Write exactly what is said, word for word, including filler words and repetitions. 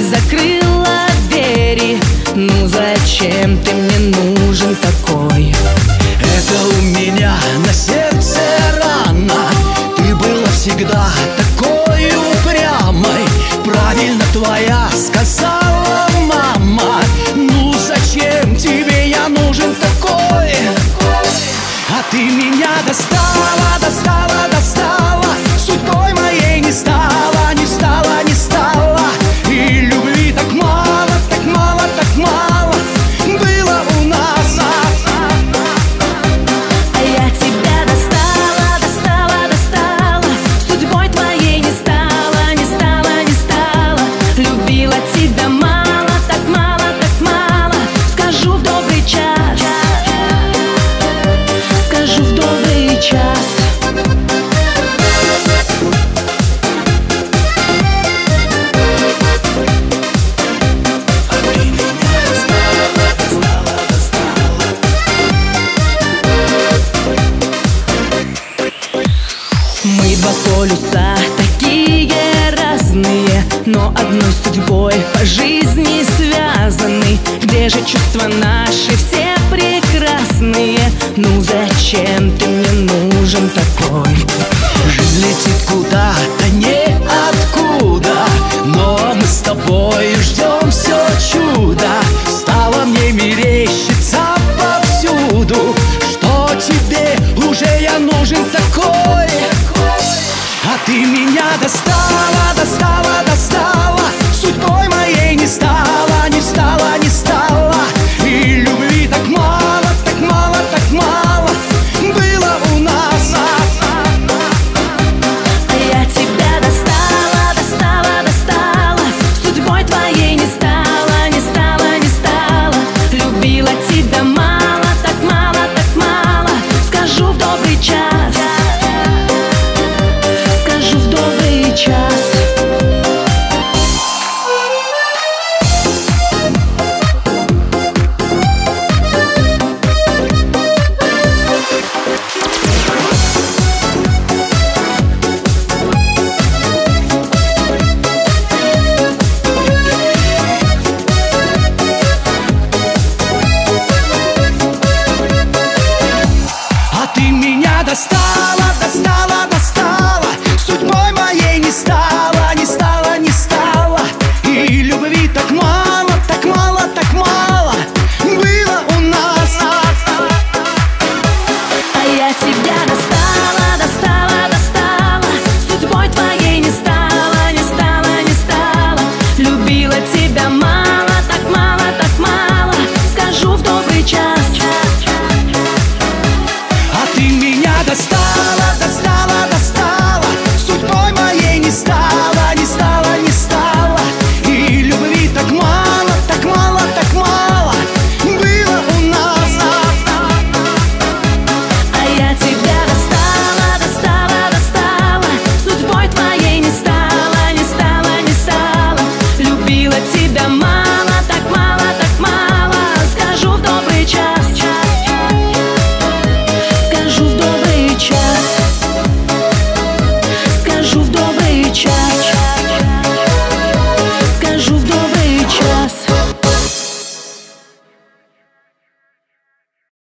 и закрыла двери. Ну зачем ты мне нужен такой? Это у меня на сердце рана. Ты была всегда такой упрямой. Правильно твоя сказала мама. Ну зачем тебе я нужен такой? А ты меня достала, достала, достала. Судьбой моей не стала, не стала, не стала. И любви так мало, так мало, так мало было у нас. А я тебя достала, достала, достала. Судьбой твоей не стала, не стала, не стала. Любила тебя мало, так мало, так мало. Скажу в добрый час, скажу в добрый час. Мы два полюса, такие разные, но одной судьбой по жизни связаны. Где же чувства наши все прекрасные? Ну зачем ты мне нужен такой? Жизнь летит куда-то ниоткуда, но мы с тобой ждем все чудо. Стало мне мерещиться повсюду, что тебе уже я нужен такой. А ты меня достала, достала, достала. Судьбой моей не стала, не стала, не стала. И любви так мало, так мало, так мало было у нас. А я тебя достала, достала, достала. Судьбой твоей не стала, не стала, не стала. Любила тебя мало, так мало, так мало. Скажу в добрый час, скажу в добрый час. А ты меня достала, достала, достала. Судьбой моей не стала, не стала, не стала. И любви так мало, так мало, так мало было у нас. А я тебя достала, достала, достала. Судьбой твоей не стала, не стала, не стала. Любила тебя мало, так мало, так мало. Скажу в добрый час. А ты меня достала, достала, достала. Судьбой моей не стала, не стала.